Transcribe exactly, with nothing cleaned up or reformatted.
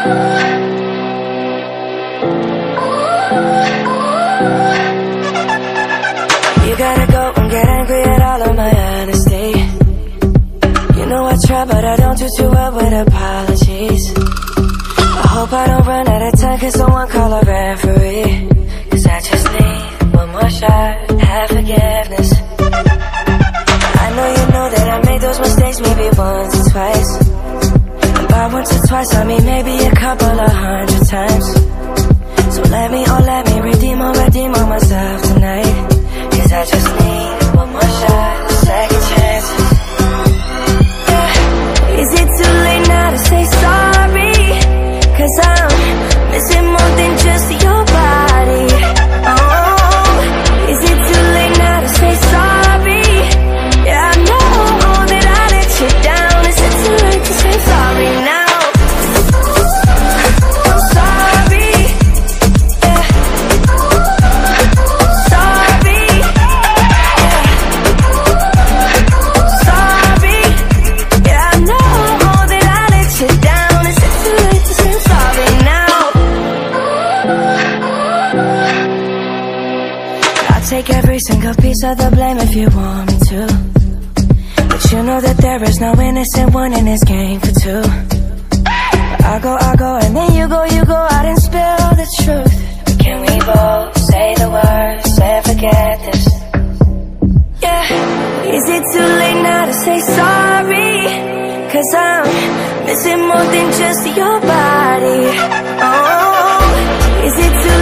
You gotta go and get angry at all of my honesty. You know I try, but I don't do too well with apologies. I hope I don't run out of time, 'cause someone call a referee. 'Cause I just need one more shot, have forgiveness. I know you know that I made those mistakes maybe once or twice. And by once or twice I mean maybe a couple of hundred times. So let me, oh let me redeem or redeem on myself tonight. 'Cause I just need one more shot, second chance. Yeah. Is it too late now to say sorry? 'Cause I'm missing more than just your body. Oh, is it too late now to say sorry? Yeah, I know that I let you down. Is it too late to say sorry now? I'm sorry. Yeah. Sorry. Yeah. Sorry. Yeah, I know that I let you down. Is it too late to say sorry now? I'll take every single piece of the blame if you want me to. But you know that there is no innocent one in this game for two. I go, I go, and then you go, you go out and spill the truth. But can we both say the words and forget this? Yeah. Is it too late now to say sorry? 'Cause I'm missing more than just your body. Oh, is it too